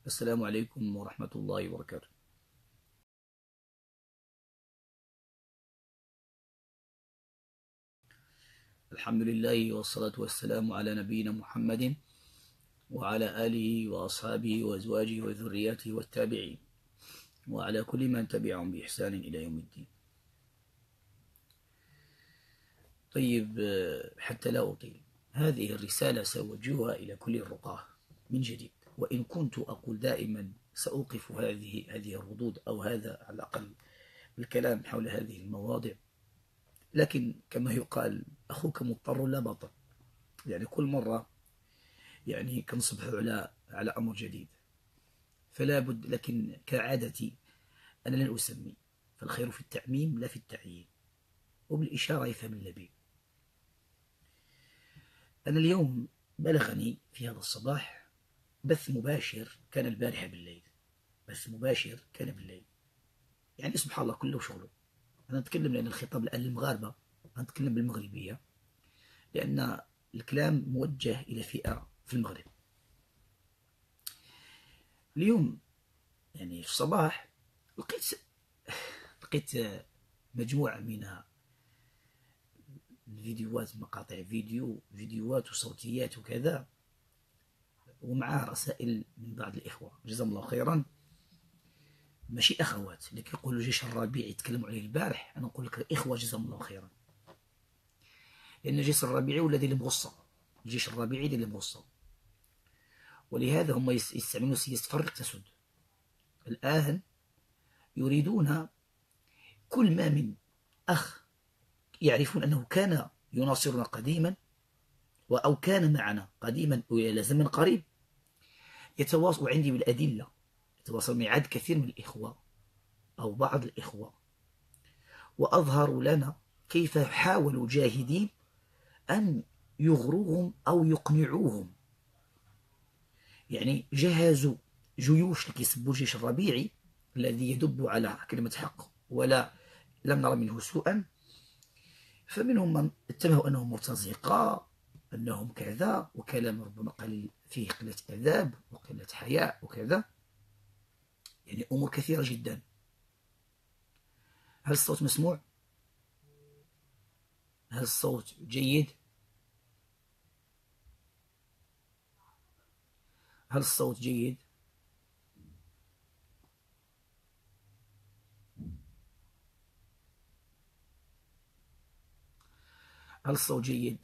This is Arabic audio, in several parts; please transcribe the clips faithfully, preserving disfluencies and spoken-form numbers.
السلام عليكم ورحمة الله وبركاته. الحمد لله والصلاة والسلام على نبينا محمد وعلى آله وأصحابه وأزواجه وذرياته والتابعين وعلى كل من تبعهم بإحسان إلى يوم الدين. طيب، حتى لا أطيل، هذه الرسالة سأوجهها إلى كل الرقاة من جديد، وإن كنت أقول دائما سأوقف هذه هذه الردود أو هذا على الأقل الكلام حول هذه المواضع، لكن كما يقال أخوك مضطر لا بطل، يعني كل مرة يعني كنصبح على على أمر جديد، فلا بد. لكن كعادتي أنا لن أسمي، فالخير في التعميم لا في التعيين، وبالإشارة يفهم اللبيب. أنا اليوم بلغني في هذا الصباح بث مباشر كان البارحة بالليل، بث مباشر كان بالليل، يعني سبحان الله كله شغله. أنا أتكلم لأن الخطاب الآن للمغاربة، أنا أتكلم بالمغربية لأن الكلام موجه إلى فئة في المغرب. اليوم يعني في الصباح لقيت لقيت مجموعة من الفيديوهات، مقاطع فيديو فيديوهات وصوتيات وكذا، ومعها رسائل من بعض الإخوة جزاهم الله خيرا، ماشي أخوات اللي كيقولوا الجيش الربيعي يتكلموا عليه البارح، أنا نقول لك الإخوة جزاهم الله خيرا، لأن الجيش الربيعي هو الذي مغصب، الجيش الربيعي الذي مغصب، ولهذا هم يستعملون سياسة فرق تسد. الآن يريدون كل ما من أخ يعرفون أنه كان يناصرنا قديما أو كان معنا قديما وإلى زمن قريب يتواصل عندي بالأدلة، يتواصل معي عدد كثير من الإخوة أو بعض الإخوة، وأظهروا لنا كيف حاولوا جاهدين أن يغروهم أو يقنعوهم، يعني جهزوا جيوش لكي يسبوا الجيش الربيعي الذي يدب على كلمة حق ولا لم نرى منه سوءا، فمنهم من اتهموا أنهم مرتزقة، أنهم كذا، وكلام ربما قليل فيه قلة أداب وقلة حياء وكذا، يعني أمور كثيرة جدا. هل الصوت مسموع؟ هل الصوت جيد؟ هل الصوت جيد؟ هل الصوت جيد؟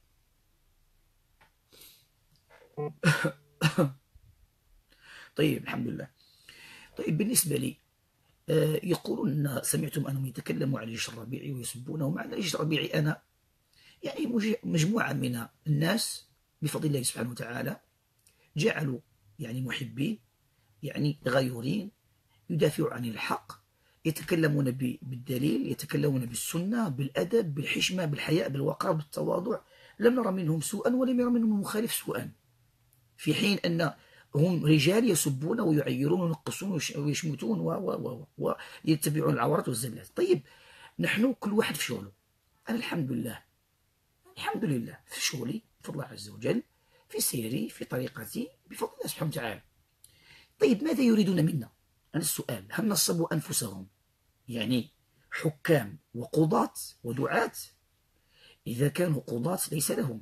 طيب الحمد لله. طيب بالنسبة لي يقولون أن سمعتم أنهم يتكلموا عن الجيش الربيعي ويسبونه، مع الجيش الربيعي أنا يعني مجموعة من الناس بفضل الله سبحانه وتعالى جعلوا يعني محبين، يعني غيورين، يدافعوا عن الحق، يتكلمون بالدليل، يتكلمون بالسنة، بالأدب، بالحشمة، بالحياء، بالوقار، بالتواضع، لم نرى منهم سوءا ولم يرى منهم المخالف سوءا، في حين أن هم رجال يسبون ويعيرون وينقصون ويشمتون ويتبعون العورات والزلات. طيب نحن كل واحد في شغله، أنا الحمد لله الحمد لله في شغلي بفضل الله عز وجل، في سيري، في طريقتي بفضل الله سبحانه وتعالى. طيب ماذا يريدون منا؟ أنا السؤال، هل نصبوا أنفسهم يعني حكام وقضاة ودعاة؟ إذا كانوا قضاة ليس لهم،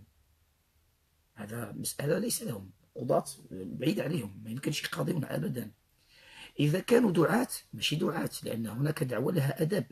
هذا مسألة ليس لهم، قضاة بعيد عليهم، ما يمكنش يقاضون أبدا. إذا كانوا دعاة ماشي دعاة، لأن هناك دعوة لها أدب.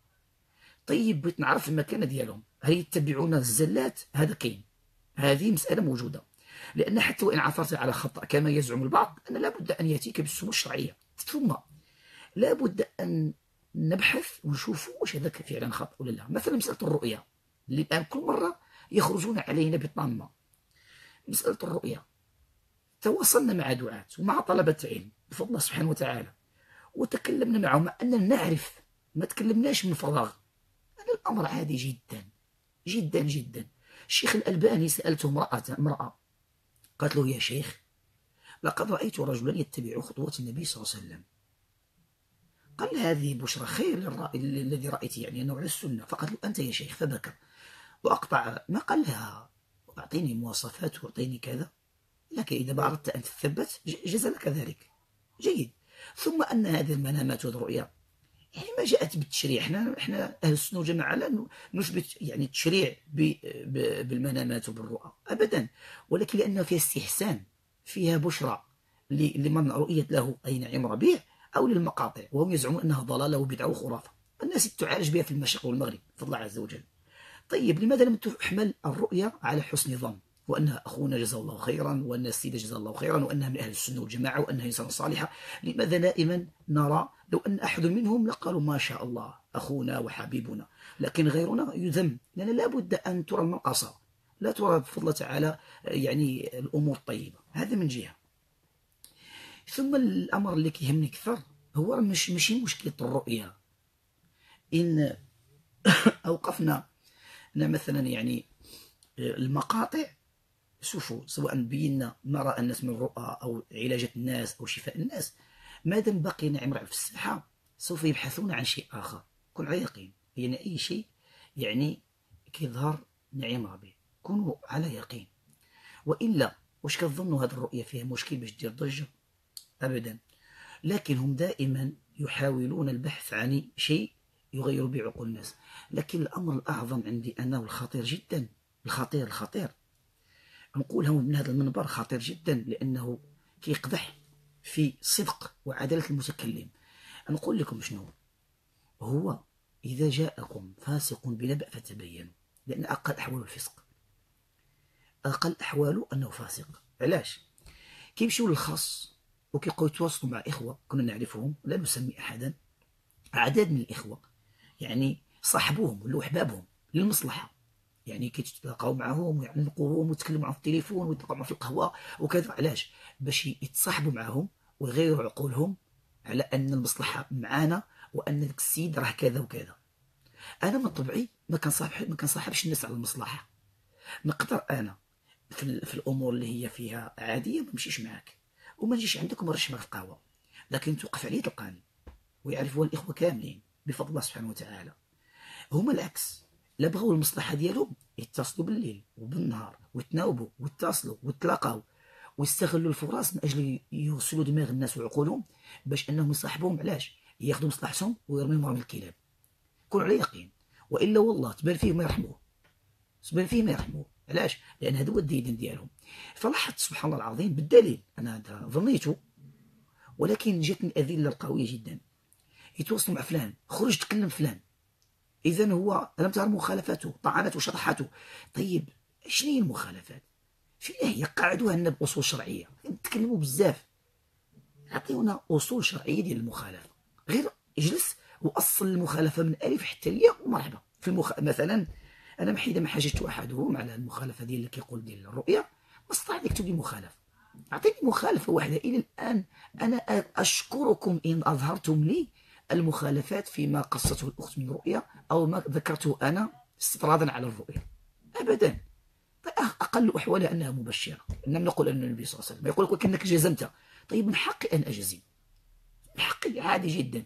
طيب بغيت نعرف المكانة ديالهم، هل يتبعون الزلات؟ هذا كاين، هذه مسألة موجودة، لأن حتى وإن عثرت على خطأ كما يزعم البعض أن لابد أن يأتيك بالسمو الشرعية، ثم لابد أن نبحث ونشوف واش هذاك فعلا خطأ ولا لا. مثلا مسألة الرؤية اللي الآن كل مرة يخرجون علينا بطامة، مسألة الرؤية تواصلنا مع دعاة ومع طلبة علم بفضل الله سبحانه وتعالى، وتكلمنا معهم أننا نعرف، ما تكلمناش من فراغ، هذا الأمر عادي جدا جدا جدا. الشيخ الألباني سألته امرأة امرأة قالت له: يا شيخ، لقد رأيت رجلا يتبع خطوات النبي صلى الله عليه وسلم. قال: هذه بشرى خير الذي رأيت، يعني أنه على السنة. فقال له: أنت يا شيخ، فبكى وأقطع. ما قال لها أعطيني مواصفات وأعطيني كذا، لكن إذا ما أردت أن تثبت جاز لك ذلك. جيد. ثم أن هذه المنامات والرؤيا يعني ما جاءت بالتشريع. احنا احنا اهل السنه والجماعه لا نثبت يعني التشريع بالمنامات وبالرؤى ابدا، ولكن لانه فيها استحسان، فيها بشرى لمن رؤيت له اي نعيم ربيع او للمقاطع، وهم يزعمون انها ضلاله وبدعه وخرافه. الناس تعالج بها في المشرق والمغرب بفضل الله عز وجل. طيب لماذا لم تحمل الرؤيا على حسن ظن، وأنها أخونا جزاه الله خيرا، وأن السيدة جزاه الله خيرا، وأنها من أهل السنة والجماعة، وأنها إنسان صالحة؟ لماذا دائما نرى لو أن أحد منهم لقالوا ما شاء الله أخونا وحبيبنا، لكن غيرنا يذم؟ لأن لابد أن ترى المنقصة، لا ترى بفضل الله تعالى يعني الأمور الطيبة. هذا من جهة. ثم الأمر اللي كيهمني كثر هو مش ماشي مشكلة الرؤية. إن أوقفنا مثلا يعني المقاطع، شوفوا سواء بينا ما رأى الناس من الرؤى أو علاجة الناس أو شفاء الناس، ما دام باقي نعم رعب في السبحة سوف يبحثون عن شيء آخر. كن على يقين، يعني أي شيء يعني كيظهر نعيم ربي كونوا على يقين. وإلا واش كتظنوا هذه الرؤية فيها مشكل باش دير ضجة؟ أبدا. لكن هم دائما يحاولون البحث عن شيء يغير بعقول الناس. لكن الأمر الأعظم عندي أنا والخطير جدا، الخطير الخطير نقولها من هذا المنبر، خطير جدا لأنه كيقدح في صدق وعدالة المتكلم. نقول لكم شنو هو: إذا جاءكم فاسق بنبأ فتبينوا، لأن أقل أحوال الفسق، أقل أحواله أنه فاسق. علاش؟ كيمشيو للخاص وكيبقاو يتواصلوا مع إخوة كنا نعرفهم، لا نسمي أحدا، أعداد من الإخوة يعني صاحبوهم ولا أحبابهم للمصلحة، يعني كيتلاقاو معهم ويعنقوهم ويتكلموا معهم في التليفون ويتلاقاو معهم في القهوه وكذا. علاش؟ باش يتصاحبوا معهم ويغيروا عقولهم على ان المصلحه معانا، وان ذاك السيد راه كذا وكذا. انا من طبعي ما كنصاحب ما كنصاحبش الناس على المصلحه. نقدر انا في, في الامور اللي هي فيها عاديه ما نمشيش معاك وما نجيش عندك وما نرش معك القهوه، لكن توقف عليه تلقاني. ويعرفوا الاخوه كاملين بفضل الله سبحانه وتعالى. هما العكس، لا بغاو المصلحه ديالهم يتصلوا بالليل وبالنهار ويتناوبوا ويتصلوا ويتلاقاو ويستغلوا الفرص من اجل يوصلوا دماغ الناس وعقولهم باش انهم يصاحبوهم. علاش؟ ياخذوا مصلحتهم ويرميهم ورا الكلاب. كونوا على يقين، والا والله تبان فيه ما يرحموه، تبان فيه ما يرحموه. علاش؟ لان هذا هو الديدن ديالهم. فلاحظت سبحان الله العظيم بالدليل، انا ظنيته ولكن جاتني الادله القويه جدا. يتواصلوا مع فلان، خرج تكلم فلان، إذن هو لم ترى مخالفاته، طعنته وشرحته. طيب شنو هي المخالفات؟ شنو هي؟ قاعدوها لنا بأصول شرعية، نتكلموا بزاف، عطيونا أصول شرعية ديال المخالفة. غير اجلس وأصل المخالفة من ألف حتى الياء ومرحبا. في المخ... مثلا أنا حينما حاججت أحدهم على المخالفة ديال اللي كيقول ديال الرؤية، ما استطاع أن يكتب لي مخالفة. أعطيني مخالفة واحدة. إلى الآن أنا أشكركم إن أظهرتم لي المخالفات فيما قصته الأخت من رؤيا أو ما ذكرته أنا استطرادا على الرؤيا. أبدا. أقل أحوالها أنها مبشرة. إنما نقول أن النبي صلى الله عليه وسلم يقول لك أنك جزمت. طيب من حقي أن أجزم، من حقي عادي جدا.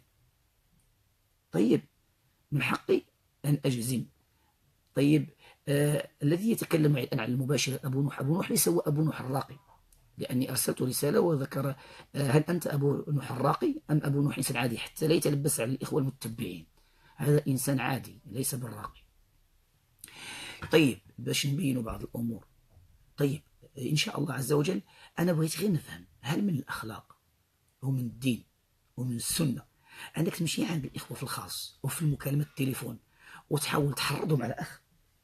طيب من حقي أن أجزم. طيب آه الذي يتكلم الآن عن المباشرة أبو نوح، أبو نوح ليس هو أبو نوح الراقي، لأني أرسلت رسالة وذكر هل أنت أبو نوح الراقي أم أبو نوح إنسان عادي، حتى لا يتلبس على الإخوة المتبعين. هذا إنسان عادي ليس بالراقي. طيب باش نبينوا بعض الأمور. طيب إن شاء الله عز وجل أنا بغيت غير نفهم، هل من الأخلاق ومن الدين ومن السنة أنك تمشي عند الإخوة في الخاص وفي المكالمة التليفون وتحاول تحرضهم على أخ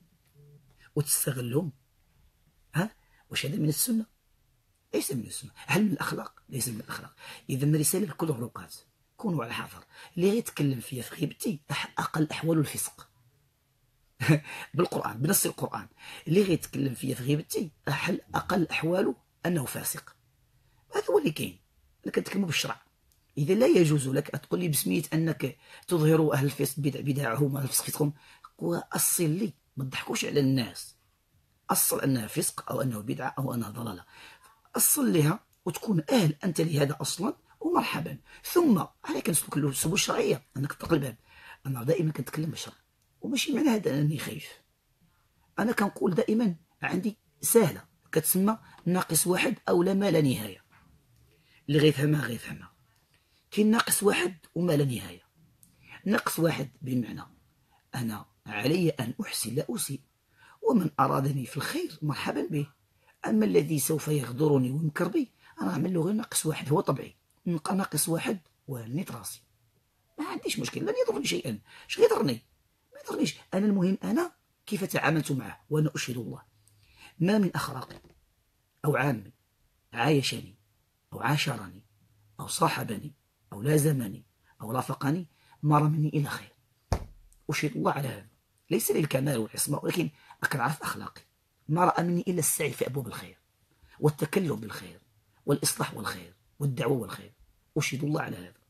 وتستغلهم؟ ها واش هذا من السنة؟ ليس من السنة. هل من الأخلاق؟ ليس من الأخلاق. إذا الرسالة لكل الرقات، كونوا على حذر. اللي غيتكلم فيا في غيبتي أقل أحوال الفسق بالقرآن، بنص القرآن. اللي غيتكلم فيا في غيبتي أقل أحواله أنه فاسق. هذا هو اللي كاين. أنا كنتكلموا بالشرع. إذا لا يجوز لك تقول لي بسمية أنك تظهر أهل الفسق بدعهم وأهل الفسق فسقهم، وأصل لي، ما تضحكوش على الناس. أصل أنها فسق أو أنه بدعة أو أنها ضلالة، أصل لها وتكون أهل أنت لهذا أصلا ومرحبا. ثم عليك نسلك له السبل الشرعية، أنك تطلق الباب. أنا دائما كنتكلم بالشرع، وماشي معنى هذا أنني خايف. أنا كنقول دائما عندي سهلة كتسمى ناقص واحد أو لا ما لا نهاية. اللي غيفهمها غيفهمها، كاين ناقص واحد وما لا نهاية. ناقص واحد بمعنى أنا علي أن أحسن لا أسيء، ومن أرادني في الخير مرحبا به. أما الذي سوف يغدرني وينكر بي أنا أعمل له غير ناقص واحد، هو طبيعي نبقى ناقص واحد وهنيت راسي، ما عنديش مشكل، لن يضرني شيئا. اش يضرني؟ ما يضرنيش أنا، المهم أنا كيف تعاملت معه. وأنا أشهد الله ما من أخلاقي أو عامي عايشني أو عاشرني أو صاحبني أو لازمني أو رافقني ما رمني إلى خير. أشهد الله على هذا، ليس لي الكمال والعصمة، ولكن أعرف أخلاقي. ما رأى مني إلا السعي في أبواب الخير والتكلم بالخير والإصلاح والخير والدعوة والخير. أشهد الله على هذا.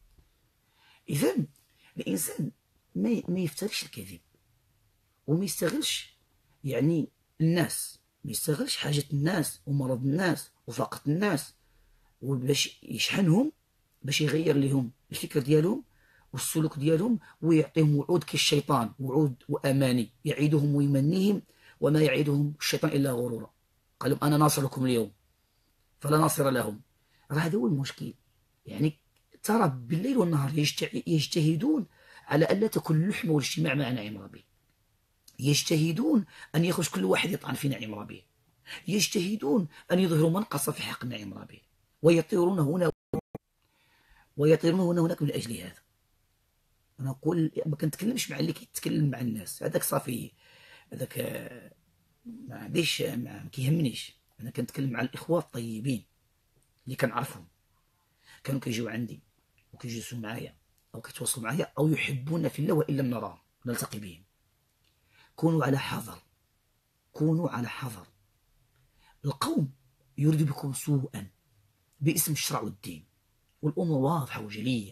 إذن الإنسان ما يفترش الكذب، وما يستغلش يعني الناس، ما يستغلش حاجة الناس ومرض الناس وفقر الناس، وباش يشحنهم باش يغير لهم الفكر ديالهم والسلوك ديالهم، ويعطيهم وعود كالشيطان، وعود وأماني يعيدهم ويمنيهم، وما يعيدهم الشيطان إلا غرورا. قال لهم أنا ناصركم اليوم فلا ناصر لهم. راه هذا هو المشكل. يعني ترى بالليل والنهار يجتهدون على ألا تكون اللحمة والاجتماع مع نعيم ربي، يجتهدون أن يخرج كل واحد يطعن في نعيم ربي، يجتهدون أن يظهروا منقصة في حق نعيم ربي، ويطيرون هنا ويطيرون هنا هناك من أجل هذا. أنا أقول ما كنتكلمش مع اللي كيتكلم مع الناس، هذاك صافي، هذاك ما عنديش، ما كيهمنيش. أنا كنتكلم مع الإخوة الطيبين اللي كنعرفهم، كانوا كيجيو عندي وكيجلسوا معايا أو كيتواصلوا معايا أو يحبون في الله وإن لم نراهم نلتقي بهم. كونوا على حذر، كونوا على حذر. القوم يريد بكم سوءا باسم الشرع والدين، والأمور واضحة وجلية.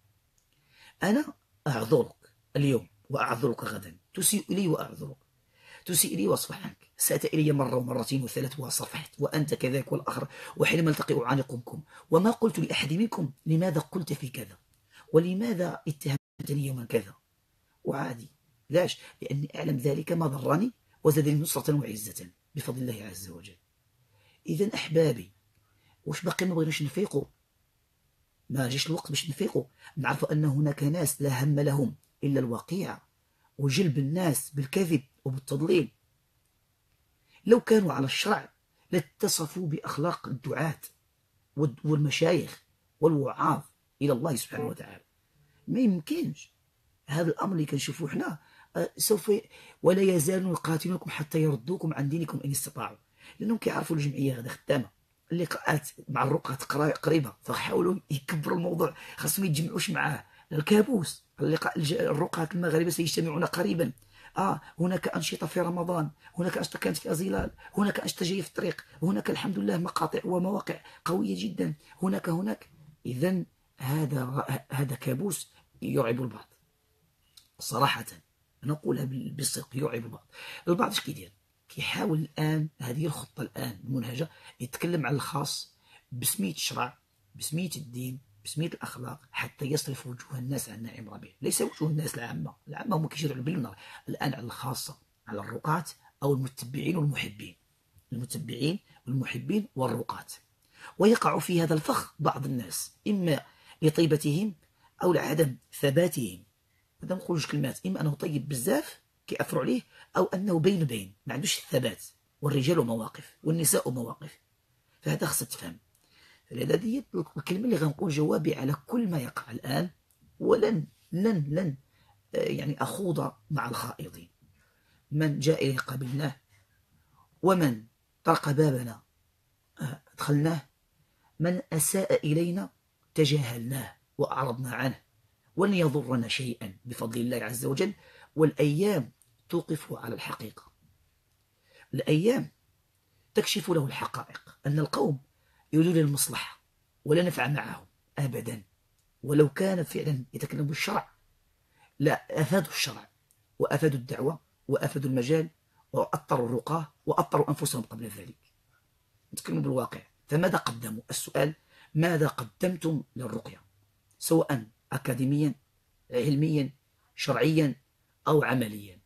أنا أعذرك اليوم وأعذرك غدا، تسيء إلي وأعذرك، تسيء إلي وأصفح عنك، سأت إلي مرة ومرتين وثلاث وصفحت، وأنت كذلك والآخر، وحينما التقي أعانقكم. وما قلت لأحد منكم لماذا قلت في كذا، ولماذا اتهمتني يوما كذا، وعادي. لاش؟ لأني أعلم ذلك ما ضرني وزادني نصرة وعزة بفضل الله عز وجل. إذن أحبابي، واش باقي ما بغيناش نفيقوا؟ ما جاش الوقت باش نفيقوا، نعرفوا أن هناك ناس لا هم لهم إلا الوقيعة وجلب الناس بالكذب وبالتضليل. لو كانوا على الشرع لاتصفوا بأخلاق الدعاة والمشايخ والوعاظ إلى الله سبحانه وتعالى. ما يمكنش هذا الأمر اللي كنشوفوه حنا. سوف ولا يزالون يقاتلونكم حتى يردوكم عن دينكم إن استطاعوا، لأنهم كيعرفوا الجمعية غدا خدامة، اللقاءات مع الرقعة قريبة، فحاولوا يكبروا الموضوع، خاصهم يتجمعوش معاه. الكابوس اللقاء الرقعة المغاربة سيجتمعون قريبا. آه هناك أنشطة في رمضان، هناك أنشطة كانت في أزيلال، هناك أنشطة جاية في الطريق، هناك الحمد لله مقاطع ومواقع قوية جدا، هناك هناك إذن هذا هذا كابوس يرعب البعض صراحة، نقولها بالصدق، يرعب البعض. البعض اش كيدير؟ كيحاول الآن، هذه الخطة الآن المنهجة، يتكلم على الخاص بسمية الشرع، بسمية الدين، بسمية الأخلاق، حتى يصرف وجوه الناس عن نعيم ربيع. ليس وجوه الناس العامة، العامة هم كيشيروا بالليل والنهار، الآن على الخاصة، على الرقاة أو المتبعين والمحبين، المتبعين والمحبين والرقاة. ويقع في هذا الفخ بعض الناس، إما لطيبتهم أو لعدم ثباتهم. هذا نقول جوج كلمات، إما أنه طيب بزاف كيأثروا عليه، أو أنه بين بين ما عندوش الثبات. والرجال مواقف والنساء مواقف، فهذا خصك تفهم. فلهذا دي الكلمة اللي غنقول جوابي على كل ما يقع الآن، ولن لن لن يعني أخوض مع الخائضين. من جاء إليه قبلناه، ومن طرق بابنا أدخلناه، من أساء إلينا تجاهلناه وأعرضنا عنه، ولن يضرنا شيئا بفضل الله عز وجل. والأيام توقف على الحقيقة، الأيام تكشف له الحقائق، أن القوم يريدون المصلحة ولا نفع معهم أبدا. ولو كان فعلا يتكلم بالشرع لا أفادوا الشرع وأفادوا الدعوة وأفادوا المجال وأطروا الرقاه وأطروا أنفسهم قبل ذلك. نتكلم بالواقع. فماذا قدموا؟ السؤال ماذا قدمتم للرقية، سواء أكاديميا، علميا، شرعيا أو عمليا؟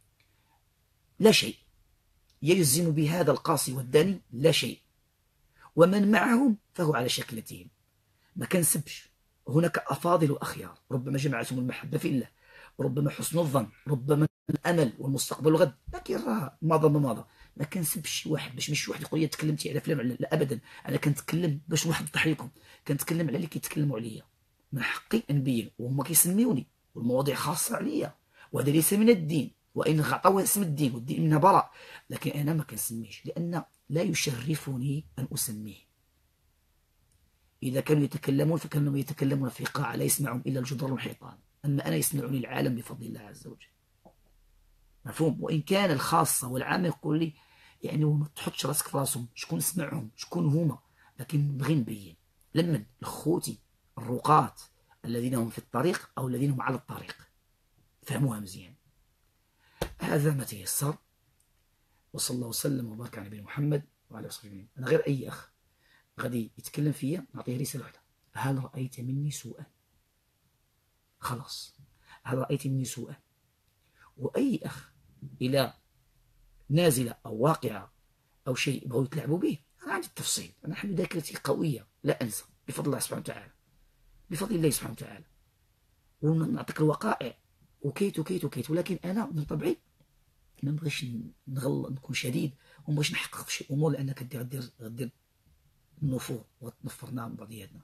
لا شيء. يلزم بهذا القاصي والداني لا شيء. ومن معهم فهو على شكلتهم. ما كنسبش هناك أفاضل وأخيار، ربما جمعتهم المحبة في الله، وربما حسن الظن، ربما الأمل والمستقبل والغد. لكن راه ماضى ما ماضى. ما كنسبش شي واحد باش ماشي واحد يقول لي تكلمتي على فلان، لا أبدا. أنا كنتكلم باش واحد يوضح لكم، كنتكلم على اللي كيتكلموا عليا، من حقي نبين، وهما كيسميوني، والمواضيع خاصة عليا، وهذا ليس من الدين، وإن عطاوه اسم الدين والدين منها براء، لكن أنا ما كنسميش لأن لا يشرفني أن أسميه. إذا كانوا يتكلمون فكانوا يتكلمون في قاعة لا يسمعهم إلا الجدر والحيطان، أما أنا يسمعني العالم بفضل الله عز وجل. مفهوم؟ وإن كان الخاصة والعامة يقول لي يعني ما تحطش راسك في راسهم، شكون سمعهم، شكون هما، لكن بغي نبين لمن الخوتي الرقاة الذين هم في الطريق أو الذين هم على الطريق، فهموها مزيان. هذا ما تيسر، وصلى الله وسلم وبارك على نبينا محمد وعلى اله وصحبه. أنا غير أي أخ غادي يتكلم فيا نعطيه رسالة واحدة: هل رأيت مني سوءا؟ خلاص، هل رأيت مني سوءا؟ وأي أخ إلى نازلة أو واقعة أو شيء بغوا يتلعبوا به، أنا عندي التفصيل، أنا الحمد لله ذاكرتي قوية لا أنسى بفضل الله سبحانه وتعالى، بفضل الله سبحانه وتعالى، ونعطيك الوقائع وكيت وكيت وكيت. ولكن أنا من طبعي ما نبغيش نغل نكون شديد، وما نبغيش نحقق في شي أمور، لأنك غدير غدير النفور وتنفرنا من بعضياتنا.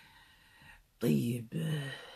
طيب،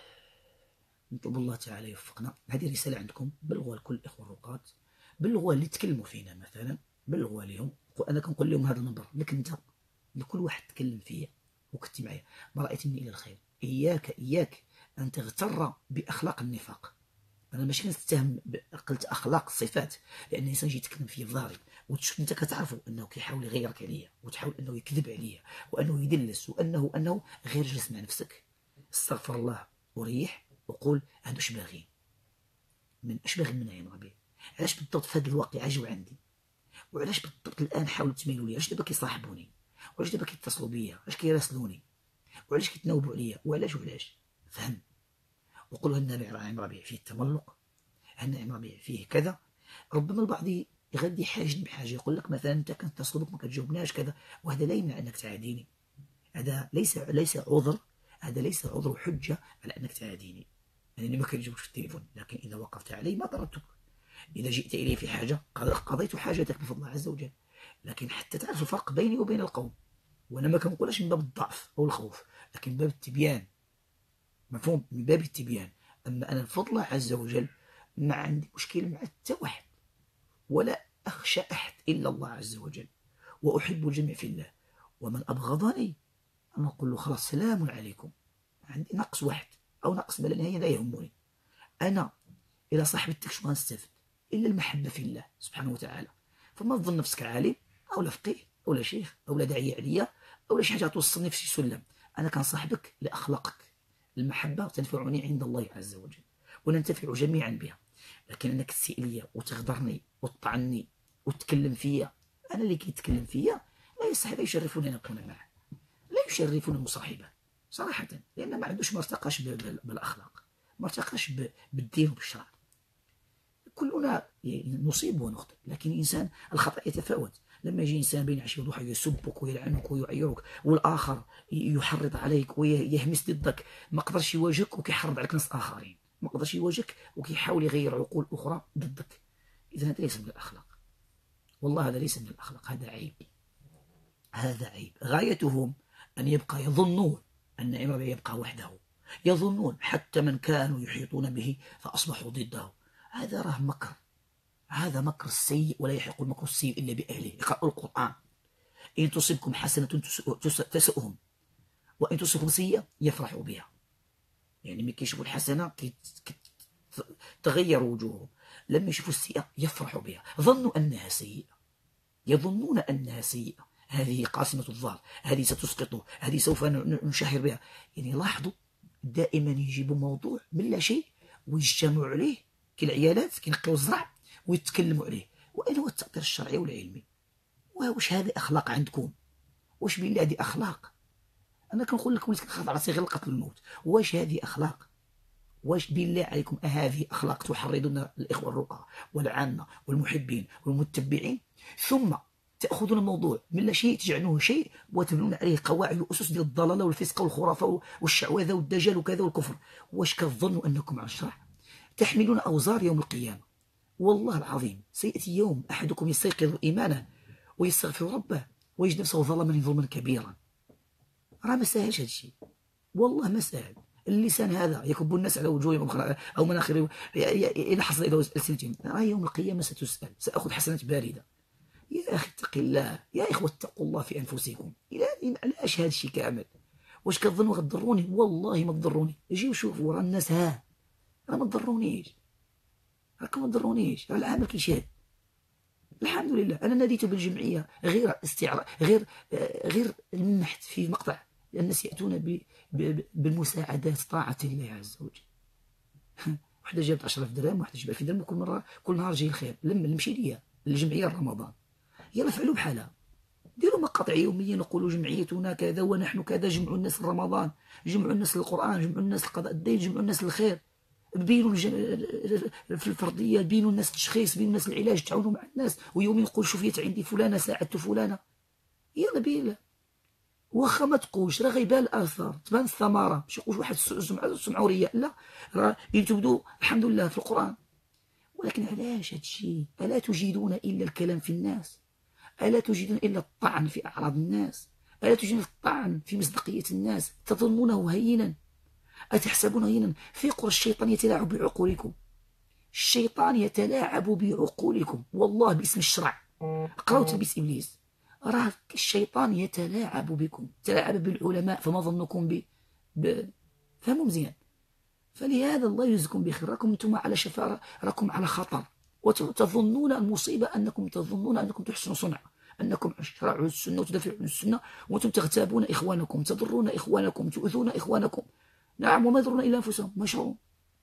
نطلب الله تعالى يوفقنا. هذه رسالة عندكم، بلغوا لكل الإخوة الرقاة، بلغوا اللي تكلموا فينا مثلا، بلغوا لهم. أنا كنقول لهم هذا النمبر لك أنت، لكل واحد تكلم فيا وكنت معايا، ما رأيت مني إلى الخير. إياك إياك أن تغتر بأخلاق النفاق. أنا ماشي كنتهم، قلت أخلاق الصفات، لأن الإنسان يجي يتكلم فيا في ظهري وتشوف أنت كتعرفوا أنه كيحاول يغيرك عليا، وتحاول أنه يكذب عليا، وأنه يدلس، وأنه أنه غير جلس مع نفسك. استغفر الله وريح وقول هادو اش باغيين، من اش باغي منها يا ربي؟ علاش بالضبط في هذا الواقع جاو عندي؟ وعلاش بالضبط الان حاولوا تميلوا لي؟ علاش دابا كيصاحبوني؟ وعلاش دابا كيتصلوا بيا؟ علاش كيراسلوني؟ وعلاش كيتناوبوا عليا؟ وعلاش وعلاش؟ فهم وقولوا هنا نعيم ربيع فيه التملق، هنا نعيم ربيع فيه كذا. ربما البعض يغدي حاجني بحاجه، يقول لك مثلا انت كنتصل بك ما كتجاوبناش كذا، وهذا لا يمنع انك تعاديني. هذا ليس ليس عذر، هذا ليس عذر وحجه على انك تعاديني، أنني ما كنجاوبش في التليفون. لكن إذا وقفت علي ما ضربتك، إذا جئت إلي في حاجة قضيت حاجتك بفضل الله عز وجل. لكن حتى تعرف الفرق بيني وبين القوم، وأنا ما كنقولش من باب الضعف أو الخوف، لكن من باب التبيان. مفهوم؟ من باب التبيان. أما أنا بفضل الله عز وجل ما عندي مشكل مع حتى واحد، ولا أخشى أحد إلا الله عز وجل، وأحب الجميع في الله. ومن أبغضني أنا أقول له خلاص سلام عليكم، عندي نقص واحد أو نقص بلا نهاية لا يهمني. أنا إلى صاحبتك شو غنستافد إلا المحبة في الله سبحانه وتعالى. فما تظن نفسك عالم أو لا فقيه أو لا شيخ أو لا داعية عليا أو لا شي حاجة توصلني في شي سلم. أنا كنصاحبك لأخلاقك، المحبة تنفعني عند الله عز وجل وننتفع جميعا بها. لكن أنك تسيء لي وتغدرني وتطعني وتتكلم فيا، أنا اللي كيتكلم فيا لا يصح، لا يشرفني أن أكون معه، لا يشرفني مصاحبه صراحة، لأن ما عندوش ما ارتقاش بالأخلاق، ما ارتقاش بالدين وبالشرع. كلنا نصيب ونخطئ، لكن الإنسان الخطأ يتفاوت. لما يجي إنسان بين عشية وضحى يسبك ويلعنك ويعيرك، والآخر يحرض عليك ويهمس ضدك، ما قدرش يواجهك وكيحرض عليك ناس آخرين، ما قدرش يواجهك وكيحاول يغير عقول أخرى ضدك. إذا هذا ليس من الأخلاق، والله هذا ليس من الأخلاق، هذا عيب، هذا عيب. غايتهم أن يبقى يظنون أن عمر يبقى وحده، يظنون حتى من كانوا يحيطون به فأصبحوا ضده. هذا راه مكر، هذا مكر السيء، ولا يحق المكر السيء إلا بأهله. اقرأوا القرآن: إن تصبكم حسنة تسؤهم، وإن تصبكم سيئة يفرحوا بها. يعني ملي كيشوفوا الحسنة تغير وجوههم، لما يشوفوا السيئة يفرحوا بها. ظنوا أنها سيئة، يظنون أنها سيئة، هذه قاسمة الظهر، هذه ستسقطه، هذه سوف نشهر بها. يعني لاحظوا دائما يجيبوا موضوع من لا شيء ويجتمعوا عليه كالعيالات كينقيو الزرع ويتكلموا عليه. وأين هو التأثير الشرعي والعلمي؟ واش هذه أخلاق عندكم؟ واش بالله هذه أخلاق؟ أنا كنقول لكم وليت كنخاف على راسي غير القتل والموت. واش هذه أخلاق؟ واش بالله عليكم أهذه أخلاق تحرضون الإخوة الرقى والعامة والمحبين والمتبعين؟ ثم تأخذون الموضوع من لا شيء تجعلوه شيء وتبنون عليه قواعد وأسس ديال الضلالة والفسق والخرافة والشعوذة والدجال وكذا والكفر. واش كظنوا أنكم على الشرع تحملون أوزار يوم القيامة؟ والله العظيم سيأتي يوم أحدكم يستيقظ إيمانه ويستغفر ربه ويجد نفسه ظلما ظلما كبيرا. راه ما ساهلش هذا الشيء، والله ما ساهل. اللسان هذا يكب الناس على وجوههم أو مناخرهم إلى حصل إلى ألسنتهم. راه يوم القيامة ستسأل، سأخذ حسنات باردة. يا أخي اتق الله، يا إخوة اتقوا الله في أنفسكم. علاش هذا الشيء كامل؟ واش كتظنوا غتضروني؟ والله ما تضروني. جيو شوفوا راه الناس ها راه ما تضرونيش، راكم ما تضرونيش، راه العمل كيشاد. الحمد لله. أنا ناديت بالجمعية غير استعراء غير غير المحت في مقطع الناس يأتون ب... ب... بالمساعدات طاعة الله عز وجل. وحده جابت عشرة آلاف درهم، وحده جابت ألف درهم، وكل مرة كل نهار جاي الخير. لما نمشي ليا الجمعية رمضان، يلا فعلوا بحالها، ديروا مقاطع يوميا نقولوا جمعيتنا كذا ونحن كذا، جمعوا الناس لرمضان، جمعوا الناس للقرآن، جمعوا الناس لقضاء الدين، جمعوا الناس للخير، بينوا الج... في الفردية، بينوا الناس التشخيص، بينوا الناس العلاج، تعاونوا مع الناس. ويوم يقول شوفيت عندي فلانة ساعدت فلانة، يلا بيلا. واخا ما تقولش راه غيبان الاثار، تبان الثمره، ماشي يقولش واحد السمعه سمعه رياء، لا راه تبدو الحمد لله في القران. ولكن علاش هذا الشيء؟ الا تجيدون الا الكلام في الناس؟ الا تجيدون الا الطعن في اعراض الناس؟ الا تجيدون الطعن في مصداقيه الناس؟ تظنونه هينا؟ اتحسبونه هينا؟ فيقر الشيطان يتلاعب بعقولكم، الشيطان يتلاعب بعقولكم والله باسم الشرع. قراوا تلبيس ابليس، راه الشيطان يتلاعب بكم، تلاعب بالعلماء، فما ظنكم ب... ب... فهموا مزيان. فلهذا الله يجزيكم بخير، راكم انتم على شفا، راكم على خطر، وتظنون المصيبه انكم تظنون انكم تحسنوا صنع، انكم تشرعوا السنه وتدافعوا عن السنه، وانتم تغتابون اخوانكم، تضرون اخوانكم، تؤذون اخوانكم. نعم، وما يضرون الا انفسهم، ما يشعرون.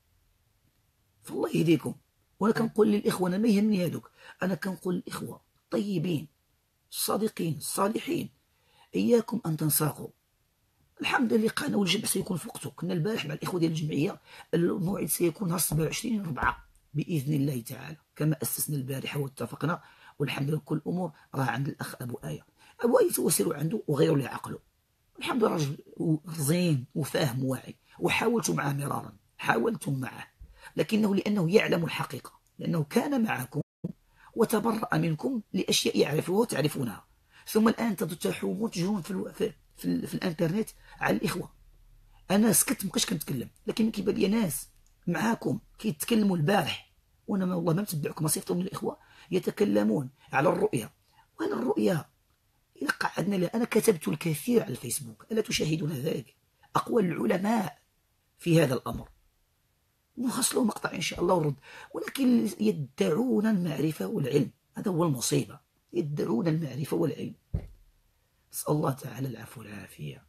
فالله يهديكم. وانا كنقول للاخوه، انا ما يهمني هذوك، انا كنقول للاخوه الطيبين الصادقين الصالحين، إياكم أن تنساقوا. الحمد لله لقانا والجمع سيكون في وقته. كنا البارح مع الإخوة ديال الجمعية، الموعد سيكون نهار سبعة وعشرين ربعة بإذن الله تعالى، كما أسسنا البارحة واتفقنا. والحمد لله كل الأمور راه عند الأخ أبو آية. أبو آية توسلوا عنده وغيروا لي عقله. الحمد لله راجل رزين وفاهم واعي، وحاولت معه مرارا، حاولت معه، لكنه لأنه يعلم الحقيقة، لأنه كان معكم وتبرأ منكم لأشياء يعرفوها وتعرفونها. ثم الآن تتحومون وتجرون في, الو... في, في, في الانترنت على الإخوة. أنا سكت مابقيتش كنتكلم، لكن كيبان لي ناس معاكم كيتكلموا البارح، وأنا والله ما متبعكم، صيفطوا من الإخوة يتكلمون على الرؤية. وأنا الرؤية إذا قعدنا لها، أنا كتبت الكثير على الفيسبوك، ألا تشاهدون ذلك؟ أقوال العلماء في هذا الأمر، نخص له مقطع إن شاء الله ورد. ولكن يدعون المعرفة والعلم، هذا هو المصيبة، يدعون المعرفة والعلم. نسأل الله تعالى العفو والعافية.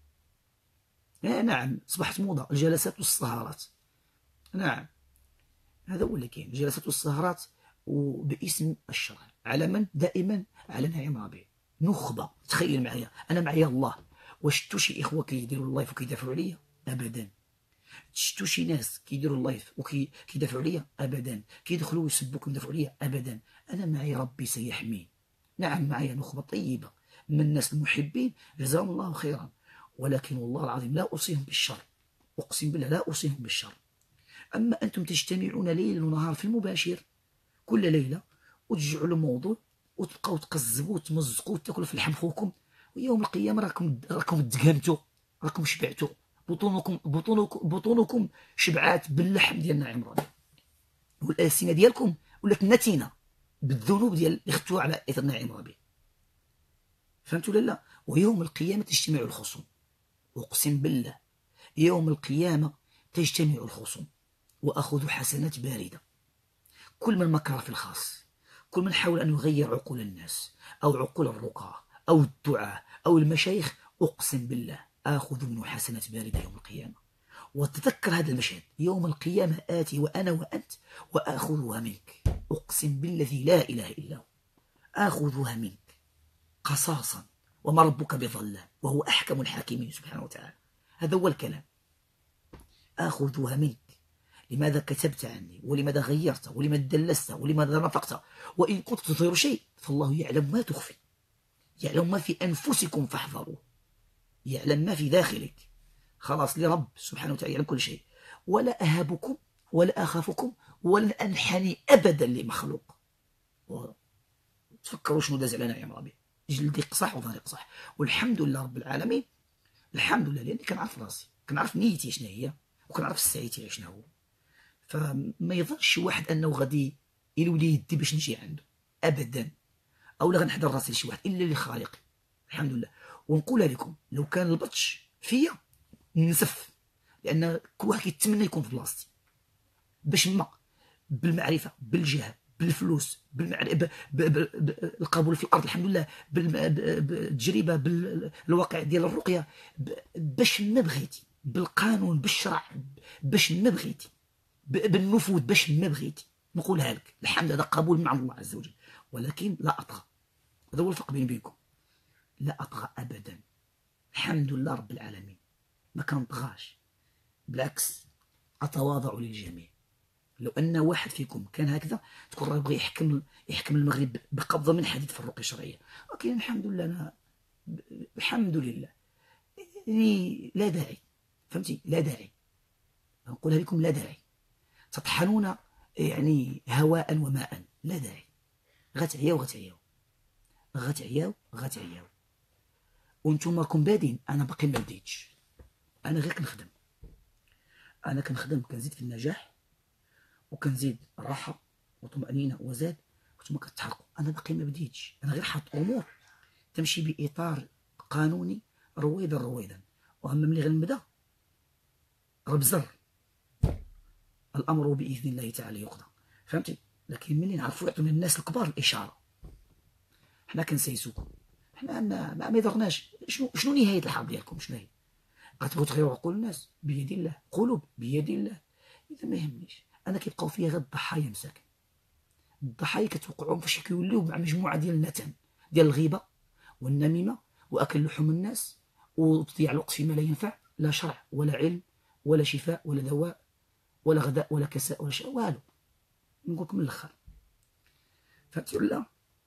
آه نعم، أصبحت موضة الجلسات والسهرات. نعم، هذا هو اللي كاين، الجلسات والسهرات وباسم الشرع، على من؟ دائما على نعيم ربيع. نخبة، تخيل معايا، أنا معايا الله. واش شفتوا شي إخوة كيديروا اللايف وكيدافعوا عليا؟ أبدا. شفتوا شي ناس كيديروا اللايف وكيدافعوا عليا؟ ابدا. كيدخلوا يسبوك ويدافعوا عليا؟ ابدا. انا معي ربي سيحمي. نعم، معي نخبه طيبه من الناس المحبين، جزاهم الله خيرا، ولكن والله العظيم لا اوصيهم بالشر، اقسم بالله لا اوصيهم بالشر. اما انتم تجتمعون ليل ونهار في المباشر كل ليله، وتجعلوا موضوع وتبقاو تقزبوا وتمزقوا وتاكلوا في لحم خوكم، ويوم القيامه راكم راكم تدقمتوا، راكم شبعتوا، بطونكم بطونكم بطونكم شبعات باللحم ديال نعيم ربيع، والالسنه ديالكم ولات نتينه بالذنوب ديال اللي خدتوها على اثر نعيم ربيع. فهمتوا ولا لا؟ ويوم القيامه تجتمع الخصوم، اقسم بالله يوم القيامه تجتمع الخصوم واخذ حسنات بارده. كل من مكر في الخاص، كل من حاول ان يغير عقول الناس او عقول الرقاه او الدعاة او المشايخ، اقسم بالله آخذ منه حسنات باردة يوم القيامة. وتذكر هذا المشهد، يوم القيامة آتي وأنا وأنت وآخذها منك، أقسم بالذي لا إله إلا هو، آخذها منك قصاصا، وما ربك بظلام وهو أحكم الحاكمين سبحانه وتعالى. هذا هو الكلام، آخذها منك. لماذا كتبت عني؟ ولماذا غيرت؟ ولماذا دلست؟ ولماذا نفقت؟ وإن كنت تظهر شيء فالله يعلم ما تخفي. يعلم ما في أنفسكم فاحذروه، يعلم ما في داخلك. خلاص لرب سبحانه وتعالى يعلم كل شيء. ولا أهابكم ولا أخافكم ولن أنحني أبدا لمخلوق. تفكروا شنو داز علينا يا ربي، جلدي قصح وظهري قصح. والحمد لله رب العالمين، الحمد لله، لأني كنعرف راسي، كنعرف نيتي شنو هي، وكنعرف السعي تاعي شنو هو. فما يظنش شي واحد أنه غادي يلولي يدي باش نجي عنده أبدا، أو لا غنحضر راسي لشي واحد إلا لخالقي. الحمد لله. ونقولها لكم، لو كان البطش فيا نسف، لأن كل واحد كيتمنى يكون في بلاصتي باش ما بالمعرفة بالجهة بالفلوس بالقبول في الارض، الحمد لله، بالتجربه بالواقع ديال الرقيه، باش ما بغيتي، بالقانون بالشرع باش ما بغيتي، بالنفوذ باش ما بغيتي. نقولها لك، الحمد هذا قبول من عند الله عز وجل. ولكن لا اطغى، هذا هو الفرق بيني وبينكم، لا اطغى ابدا. الحمد لله رب العالمين، ما كنطغاش، بالعكس اتواضع للجميع. لو ان واحد فيكم كان هكذا تكون راه بغى يحكم يحكم المغرب بقبضه من حديد في الرقيه الشرعيه. ولكن الحمد لله، انا الحمد لله، يعني لا داعي، فهمتي، لا داعي. نقولها لكم، لا داعي تطحنون يعني هواء وماء، لا داعي. غتعياو غتعياو غتعياو غتعياو وانتم راكم بادين، انا باقي ما بديتش، انا غير كنخدم، انا كنخدم، كنزيد في النجاح وكنزيد الراحه وطمأنينه وزاد، وانتم كتحرقوا، انا باقي ما بديتش. انا غير حاط امور تمشي باطار قانوني رويدا رويدا، واما ملي غنبدا راه بزر الامر باذن الله تعالى يقضى، فهمتي. لكن ملي نعرفوا يعطونا الناس الكبار الاشاره، حنا كنسيسوكم، حنا ما يضرناش. شنو شنو نهايه الحرب ديالكم؟ شنو هي؟ غتبغيو تغيروا عقول الناس؟ بيد الله، قلوب بيد الله. اذا ما يهمنيش، انا كيبقاو فيا غير الضحايا مساكن. الضحايا كتوقعهم فاش كيوليو مع مجموعه ديال النتن ديال الغيبه والنميمه واكل لحوم الناس وتضيع الوقت فيما لا ينفع، لا شرع ولا علم ولا شفاء ولا دواء ولا غداء ولا كساء ولا شيء والو. نقول لكم من الاخر، فهمتي ولا؟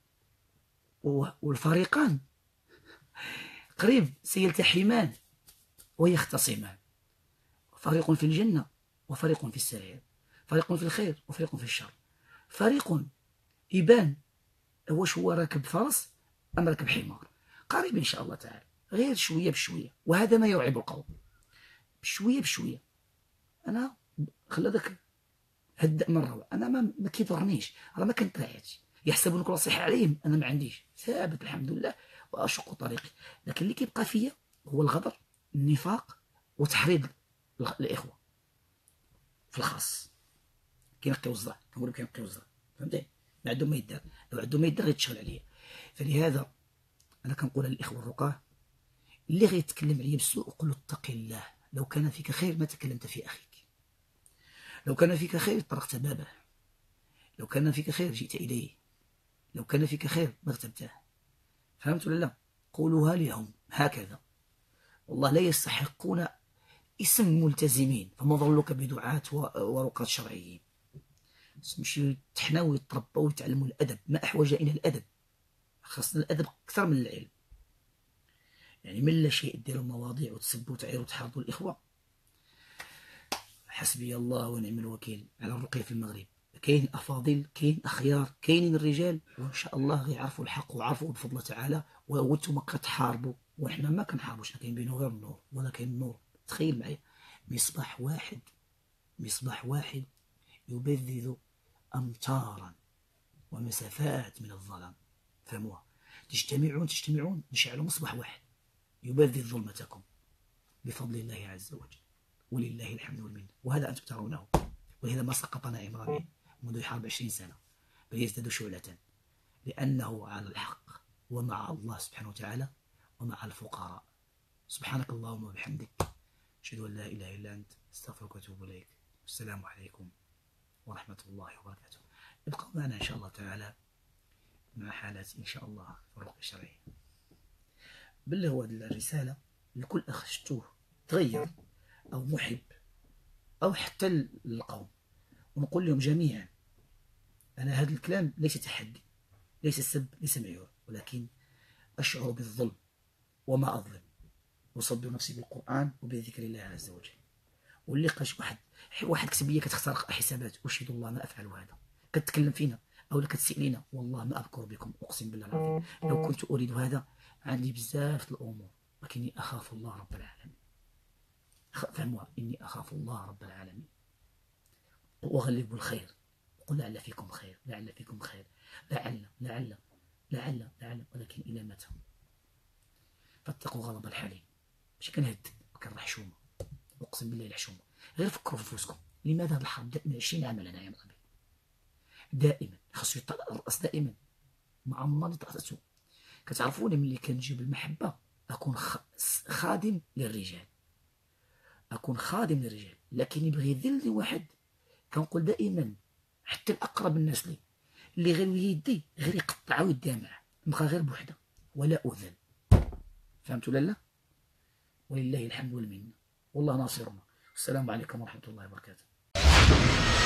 والفريقان قريب سيلتحمان ويختصمان، فريق في الجنه وفريق في السعير، فريق في الخير وفريق في الشر. فريق يبان واش هو راكب فرس ام راكب حمار، قريب ان شاء الله تعالى، غير شويه بشويه. وهذا ما يرعب القوم، بشويه بشويه. انا خلى ذاك هدأ من الروع، انا ما, ما كيضرنيش، راه ما كنتراعيش. يحسبون كل صحيح عليهم، انا ما عنديش، ثابت الحمد لله واشق طريقي. لكن اللي كيبقى فيا هو الغدر، النفاق، وتحريض الاخوه في الخاص. كينقيو الزرع، كنقول لك كينقيو الزرع، فهمتي؟ ما عندهم ما يدار، لو عندهم ما يدار غيتشغل عليا. فلهذا انا كنقول للاخوه الرقاه، اللي غيتكلم عليا بالسوء قول له اتق الله، لو كان فيك خير ما تكلمت في اخيك، لو كان فيك خير طرقت بابه، لو كان فيك خير جئت اليه، لو كان فيك خير ما اغتبته. فهمت ولا لا؟ قولوها لهم هكذا، والله لا يستحقون اسم ملتزمين، فما ظنك بدعاة ورقاة شرعيين. يمشيو يتحناو ويتربوا ويتعلموا الادب، ما احوج الى الادب، خاصنا الادب اكثر من العلم. يعني من لا شيء ديروا مواضيع وتسبوا وتعيروا وتحرضوا الاخوه. حسبي الله ونعم الوكيل على الرقيه في المغرب، كاين افاضل، كاين اخيار، كاينين الرجال، وان شاء الله غيعرفوا الحق وعرفوا بفضل الله تعالى. وانتم كتحاربوا وحنا ما كنحاربوش، كاين بينه غير النور، ولا كاين النور. تخيل معايا، مصباح واحد، مصباح واحد يبذذ امتارا ومسافات من الظلام، فهموها. تجتمعون تجتمعون نشعلوا مصباح واحد يبذذ ظلمتكم بفضل الله عز وجل، ولله الحمد والمنه. وهذا انتم ترونه، ولهذا ما سقط نائم ربيع منذ يحارب عشرين سنه، بل يزداد شعلة، لانه على الحق ومع الله سبحانه وتعالى ومع الفقراء. سبحانك اللهم وبحمدك، اشهد ان لا اله الا انت، استغفرك واتوب اليك. السلام عليكم ورحمه الله وبركاته. ابقوا معنا ان شاء الله تعالى مع حالات ان شاء الله في الرقيه الشرعيه. بالله هو هذه الرساله لكل اخ شفتوه تغير او محب او حتى للقوم، ونقول لهم جميعا، انا هذا الكلام ليس تحدي، ليس سب، ليس معيور، ولكن أشعر بالظلم وما أظلم، أصدر نفسي بالقرآن وبذكر الله عز وجل. واللي لقاش واحد واحد كتب لي كتخترق حسابات، أشهد الله ما أفعل هذا، كتكلم فينا أو كتسئلينا، والله ما أذكر بكم، أقسم بالله العظيم لو كنت أريد هذا. عندي بزاف الأمور، لكني أخاف الله رب العالمين. فهموها، إني أخاف الله رب العالمين وأغلب الخير، قل لعل فيكم خير، لعل فيكم خير، لعل لعل لعل لعل ولكن إلى متى؟ فاتقوا غضب الحليم. ماشي كنهدد وكنرح حشومه، اقسم بالله الحشومه. غير فكروا في فلوسكم. لماذا هذا الحرب دائما عشرين عاما لنا يا مرحبا؟ دائما خاصو يطلع الراس، دائما مع عمري طلعتو. كتعرفوني ملي كنجيب المحبه اكون خادم للرجال، اكون خادم للرجال، لكن يبغي يذل واحد كنقول دائما حتى الاقرب الناس لي اللي غير يدي غير يقطع ويديها معاه، نبقى غير بوحده ولا اذل. فهمتوا لالا؟ ولله الحمد والمنه، والله ناصرنا. السلام عليكم ورحمه الله وبركاته.